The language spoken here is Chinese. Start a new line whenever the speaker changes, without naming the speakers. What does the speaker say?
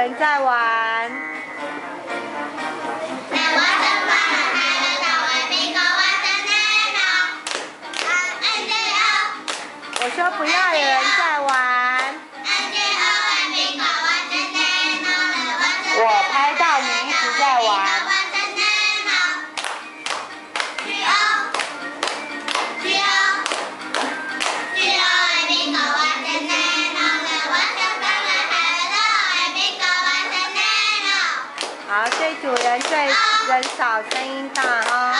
人在玩。我说不要有人在玩。我拍到你一直在玩。好，这组人最人少，声音大哈。